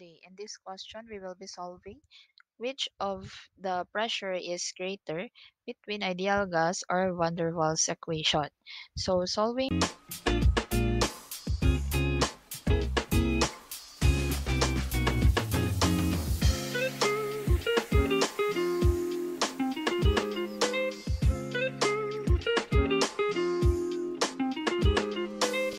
today. In this question, we will be solving which of the pressure is greater between ideal gas or van der Waals equation. So solving